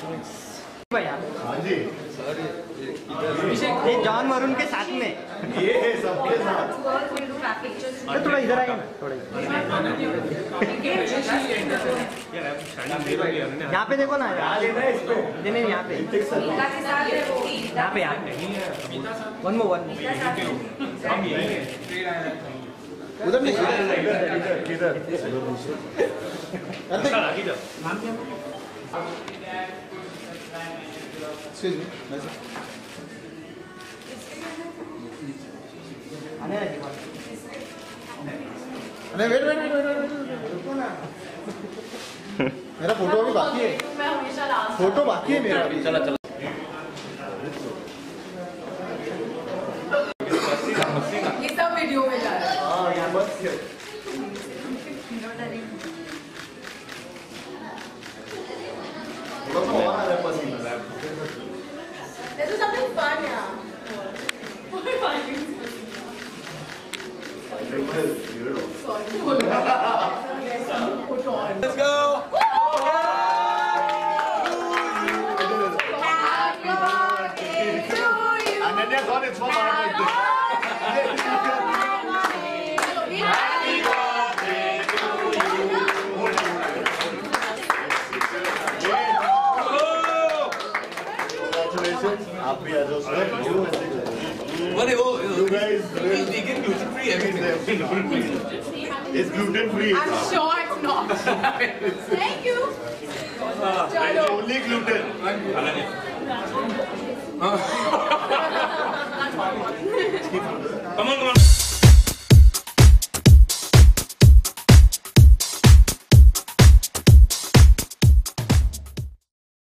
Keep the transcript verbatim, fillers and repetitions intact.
भैया हाँ जी ये जॉन वरुण के साथ में ये है सबके साथ। तो थोड़ा इधर आइए ना थोड़ा यहाँ पे देखो ना यहाँ नहीं नहीं यहाँ पे यहाँ पे यहाँ वन मोर वन उधर नहीं इधर इधर Excuse me. अरे वेट वेट वेट वेट मेरा फोटो अभी बाकी है। फोटो बाकी है मेरा अभी। चला चला ये सब वीडियो में जा रहा है। हाँ यहाँ बस This is something fun, yeah. Let's go. Happy birthday to you. Ananya got it from our Happy birthday to you. Congratulations. आप भी आ जाओ सर। अरे वो You guys will. gluten free everything. It's gluten free. I'm sure it's not. Thank you. It's Chalo. only gluten. Come on, come on.